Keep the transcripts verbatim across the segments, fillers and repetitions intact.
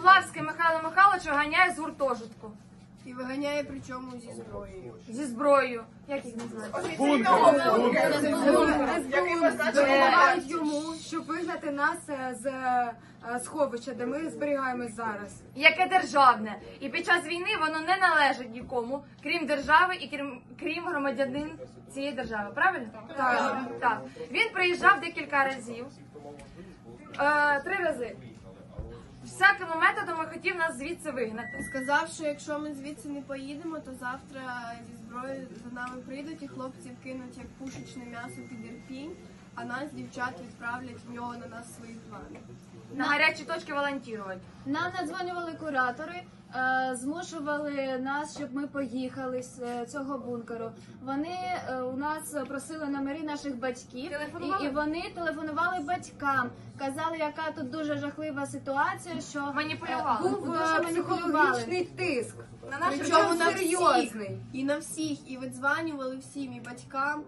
Поплавський Михайло Михайлович виганяє з гуртожитку. І виганяє причому зі зброєю. Зі зброєю. Як їх називають? Допомагають йому, щоб вигнати нас з сховища, де ми зберігаємось зараз. Яке державне. І під час війни воно не належить нікому, крім держави і крім, крім громадянин цієї держави. Правильно? Так. Так. Він приїжджав декілька разів. Е, три рази. Всякими методами хотів нас звідси вигнати. Сказав, що якщо ми звідси не поїдемо, то завтра зі зброєю за нами прийдуть і хлопців кинуть як пушечне м'ясо під Ірпінь, а нас, дівчат, відправлять в нього на нас свої плани. На гарячі точки волонтувати. Нам надзвонювали куратори, змушували нас, щоб ми поїхали з цього бункеру. Вони у нас просили номери наших батьків, і, і вони телефонували батькам, казали, яка тут дуже жахлива ситуація, що Маніпулювали. був Був психологічний тиск. На наших Причому на серйозний. всіх. І на всіх. І видзванювали всім, і батькам,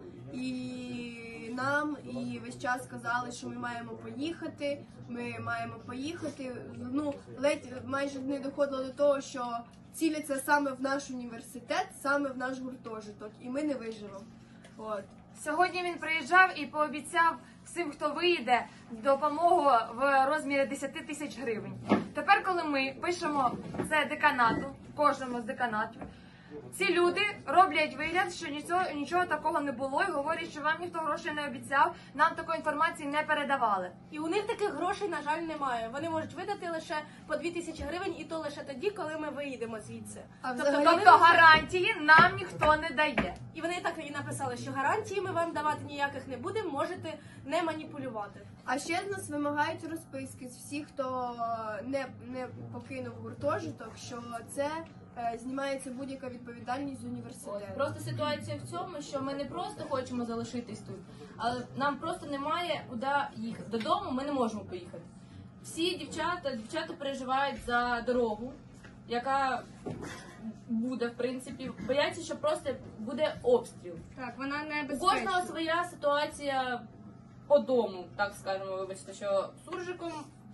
і нам, і весь час казали, що ми маємо поїхати, ми маємо поїхати. Ну, ледь майже не доходило до того, що ціляться саме в наш університет, саме в наш гуртожиток, і ми не виживемо. От. Сьогодні він приїжджав і пообіцяв всім, хто вийде, допомогу в розмірі десять тисяч гривень. Тепер, коли ми пишемо це деканату, кожному з деканатів, ці люди роблять вигляд, що нічого, нічого такого не було, і говорять, що вам ніхто грошей не обіцяв, нам такої інформації не передавали. І у них таких грошей, на жаль, немає. Вони можуть видати лише по дві тисячі гривень, і то лише тоді, коли ми виїдемо звідси. А Тобто, взагалі- вони- Тобто гарантії нам ніхто не дає. І вони так і написали, що гарантії ми вам давати ніяких не будемо, можете не маніпулювати. А ще з нас вимагають розписки з всіх, хто не, не покинув гуртожиток, що це е, знімається будь-яка відповідальність з університету. Просто ситуація в цьому, що ми не просто хочемо залишитись тут, але нам просто немає куди їхати. Додому ми не можемо поїхати. Всі дівчата, дівчата переживають за дорогу, яка буде, в принципі, бояться, що просто буде обстріл. Так, вона не У безпечна. кожного своя ситуація по дому, так скажемо, вибачте, що суржиком.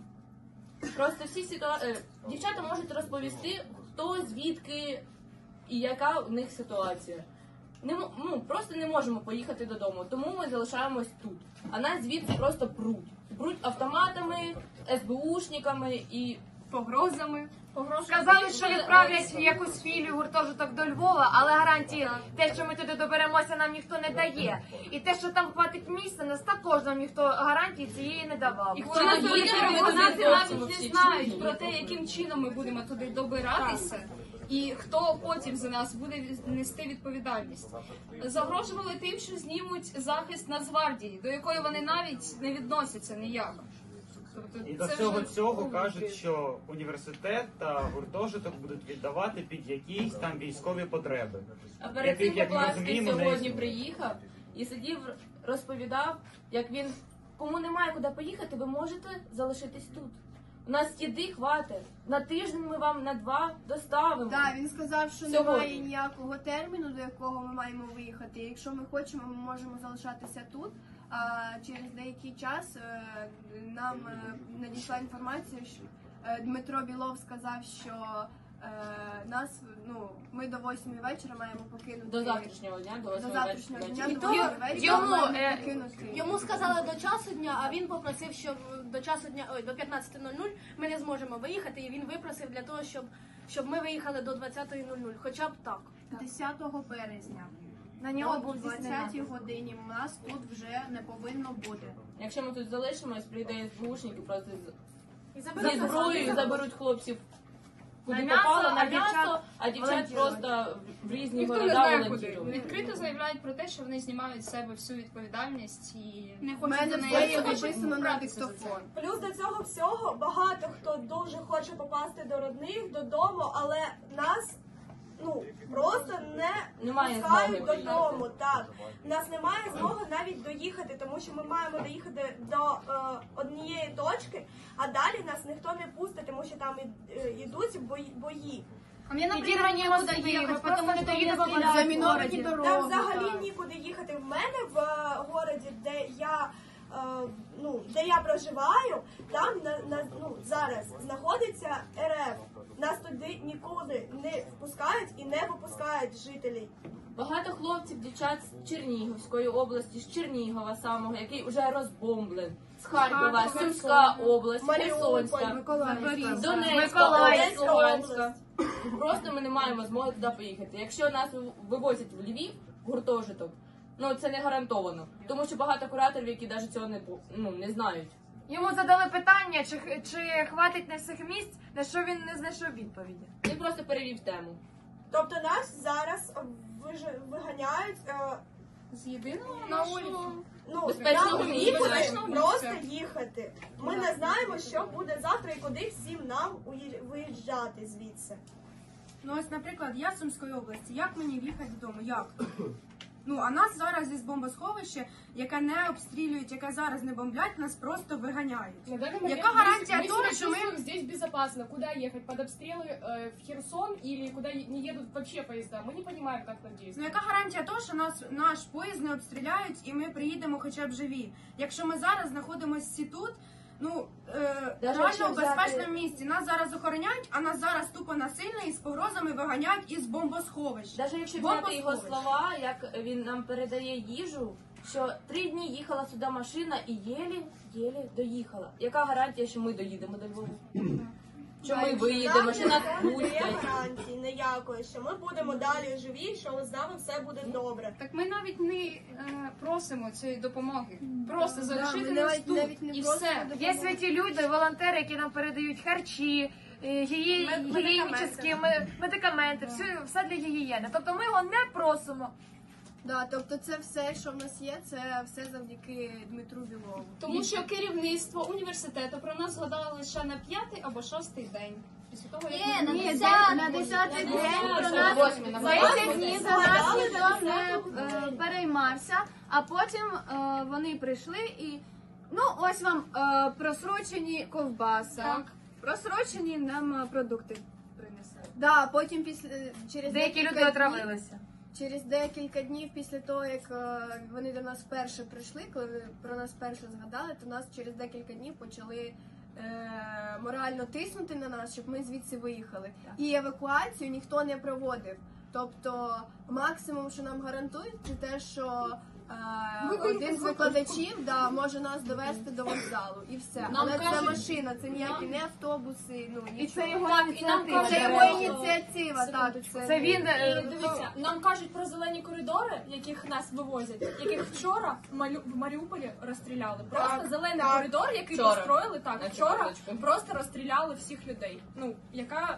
Просто всі ситуації, дівчата можуть розповісти, хто, звідки і яка у них ситуація. Не, м- ну, просто не можемо поїхати додому, тому ми залишаємось тут. А нас звідси просто пруть. Пруть автоматами, ес бе ушниками і Погрозами. погрожують. Сказали, що відправлять якусь філію гуртожиток до Львова, але гарантії, те, що ми туди доберемося, нам ніхто не дає. І те, що там хватить місця, нас також нам ніхто гарантії цієї не давав. І Коли ми поїдемо, ми вони туди навіть точимо не всі знають чужі. про те, яким чином ми будемо туди добиратися. І хто потім за нас буде нести відповідальність. Загрожували тим, що знімуть захист Нацгвардії, до якої вони навіть не відносяться ніяк. Тобто І до це всього вже- цього кажуть, що університет та гуртожиток будуть віддавати під якісь там військові потреби. А перед Яких, цим як ми Поплавський розуміємо, не сьогодні існує. приїхав і сидів, розповідав, як він, кому немає куди поїхати, ви можете залишитись тут. У нас їди хватить. На тиждень ми вам на два доставимо. Так, він сказав, що Сьогодні. немає ніякого терміну, до якого ми маємо виїхати. Якщо ми хочемо, ми можемо залишатися тут. А через деякий час е, нам е, надійшла інформація, що е, Дмитро Білов сказав, що е, нас, ну, ми до восьмої вечора маємо покинути. До завтрашнього дня, до До восьмої завтрашнього дня, вечора. до восьмої вечора йому, маємо е, покинути. Йому сказали до часу дня, а він попросив, щоб до часу дня, ой, до п'ятнадцяти нуль нуль ми не зможемо виїхати, і він випросив для того, щоб, щоб ми виїхали до двадцятої нуль нуль, хоча б так. десятого березня На нього о був здійснений двадцятій годині нас тут вже не повинно бути. Якщо ми тут залишимось, прийде ес бе ушники, просто з- І зі заберуть зброєю заберуть хлопців. Куди На м'ясо, попало, на а дівчат м'ясо, а дівчат волонтувати. просто в різні Ніхто не города знає куди. волонтують. Відкрито заявляють про те, що вони знімають з себе всю відповідальність і не У хочуть мене до все неї є записано на братися за це. диктофон. Плюс до цього всього багато хто дуже хоче попасти до родних, додому, але нас ну просто не Немає пускають змоги додому. Так, у нас немає змоги навіть доїхати, тому що ми маємо доїхати до е, однієї точки, а далі нас ніхто не пустить, тому що там і- е, ідуть бої. бої. А мне, Підірвані мости, ми просто не доїдемо Заміновані Там дороги. взагалі так. нікуди їхати. В мене в е, городі, де я е, ну, де я проживаю, там на, на, ну, зараз знаходиться ер еф. Нас туди нікуди не впускають і не випускають жителів. Багато хлопців, дівчат з Чернігівської області, з Чернігова самого, який вже розбомблен, з Харкова, Сумська область, Херсонська, Донецька область, Луганська. Просто ми не маємо змоги туди поїхати. Якщо нас вивозять в Львів, в гуртожиток, ну це не гарантовано. Тому що багато кураторів, які навіть цього не, ну, не знають. Йому задали питання, чи, чи хватить на всіх місць, на що він не знайшов відповіді. Він просто перевів тему. Тобто нас зараз виж- виганяють е, З єдиного На нашого... вулицю. ну, Безпечного нам місця. нікуди Безпечного просто місця. їхати. Ми не знаємо, що буде завтра і куди всім нам уї- виїжджати звідси. Ну ось, наприклад, я з Сумської області. Як мені в'їхати додому? Як? Ну, а нас зараз із бомбосховища, яке не обстрілюють, яке зараз не бомблять, нас просто виганяють. На данный момент Яка гарантія мы, мы того, себя що ми... чувствуем здесь безопасно? Куда ехать? Под обстрелы э, в Херсон или куда е- не едут вообще поезда? Мы не понимаем, как нам Ну, действовать. яка гарантія того, що нас, наш поїзд не обстріляють і ми приїдемо хоча б живі? Якщо ми зараз знаходимося всі тут, ну, е, Даже реально якщо в безпечному взяти- місці. Нас зараз охороняють, а нас зараз тупо насильно і з погрозами виганяють із бомбосховища. Навіть якщо взяти його Бомбосховище. слова, як він нам передає їжу, що три дні їхала сюди машина і єлі-єлі доїхала. Яка гарантія, що ми доїдемо до Львова? Що ми виїдемо, Нам що нас ніхто не дає пустять? гарантії ніякої, що ми будемо далі живі, що з нами все буде добре. Так ми навіть не е, просимо цієї допомоги. Просто залишити ми нас навіть- тут навіть не і просимо все. допомоги. Є святі люди, волонтери, які нам передають харчі, е, гігіє- Мед- гігієнічні ме- медикаменти, все, все для гігієни. Тобто ми його не просимо. Да, тобто це все, що в нас є, це все завдяки Дмитру Білову. Тому що керівництво університету про нас згадало лише на п'ятий або шостий день. Після того, як Ні, ми- на Ні, десятий, на десятий день про нас восьмий, на десять восьмий днів день. за нас ніхто не е, переймався, а потім е, вони прийшли і ну ось вам е, просрочені ковбаси, Так. просрочені нам е, продукти принесли. Да, потім після через Деякі декілька люди днів- отравилися. Через декілька днів після того, як е, вони до нас вперше прийшли, коли вони про нас вперше згадали, то нас через декілька днів почали е, морально тиснути на нас, щоб ми звідси виїхали. І евакуацію ніхто не проводив. Тобто максимум, що нам гарантують, це те, що е, один з викладачів да, може нас довести до вокзалу і все. Нам Але це кажуть- машина, це ніякі не автобуси, ну І нічого. це його Так, і нам ініціатива. Це його кажуть, ініціатива, так. Це він. І е, дивіться, нам кажуть про зелені коридори, яких нас вивозять, яких вчора в Малю- в Маріуполі розстріляли. Просто зелений так. коридор, який Вчора. построїли так. На Вчора секундочку. просто розстріляли всіх людей. Ну, яка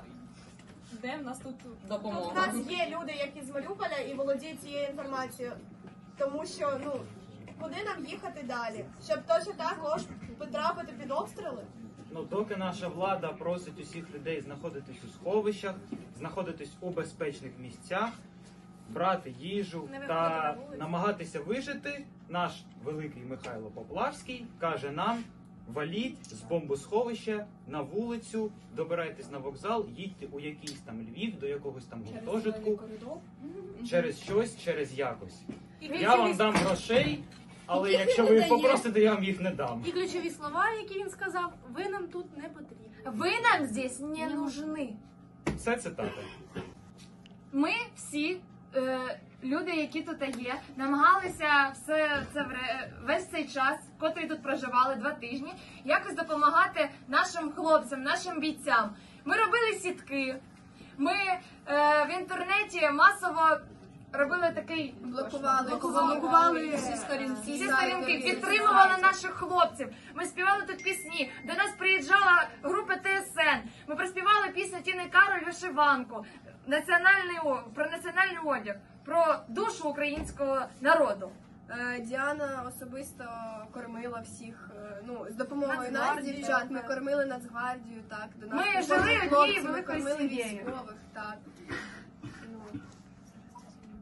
де в нас тут У Допомога. нас є люди, які з Маріуполя і володіють цією інформацією. Тому що, ну, куди нам їхати далі? Щоб точно також потрапити під обстріли? Ну, доки наша влада просить усіх людей знаходитись у сховищах, знаходитись у безпечних місцях, брати їжу Не виходити та на вулицю. намагатися вижити, наш великий Михайло Поплавський каже нам: валіть з бомбосховища на вулицю, добирайтесь на вокзал, їдьте у якийсь там Львів, до якогось там через гуртожитку, зелений коридор. через щось, через якось. І Я вам дам грошей, але якщо ви їх попросите, я вам їх не дам. І ключові слова, які він сказав, ви нам тут не потрібні. Ви нам здесь не нужны. Все цитата. Ми всі е, люди, які тут є, намагалися все це вре- весь цей час, котрий тут проживали два тижні, якось допомагати нашим хлопцям, нашим бійцям. Ми робили сітки, ми е, в інтернеті масово робили такий Блокували, блокували, блокували всі сторінки, всі всі сайти, сторінки, всі підтримували сайти. наших хлопців. Ми співали тут пісні. До нас приїжджала група Т С Н. Ми проспівали пісню Тіни Кароль «Вишиванку», національний о- про національний одяг, про душу українського народу. Е, Діана особисто кормила всіх, е, ну, з допомогою нас, Нацгвардію, дівчат, ми так. кормили Нацгвардію, так, до нас Ми приходили жили хлопці, однією ми великою кормили сім'єю. військових, так.